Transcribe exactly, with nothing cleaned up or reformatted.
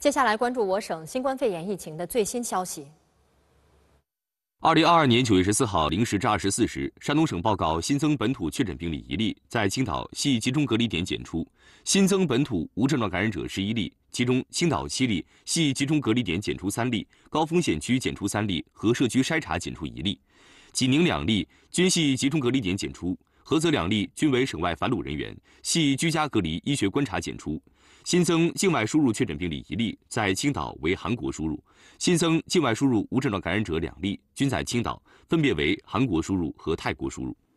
接下来关注我省新冠肺炎疫情的最新消息。 二零二二年九月十四号零时至二十四时，山东省报告新增本土确诊病例一例，在青岛系集中隔离点检出；新增本土无症状感染者十一例，其中青岛七例，系集中隔离点检出三例，高风险区检出三例和社区筛查检出一例；济宁两例，均系集中隔离点检出；菏泽两例均为省外返鲁人员，系居家隔离医学观察检出。新增境外输入确诊病例一例，在青岛为韩国输入；新增境外输入无症状感染者两例，均在青岛，分别为韩国输入和泰国输入。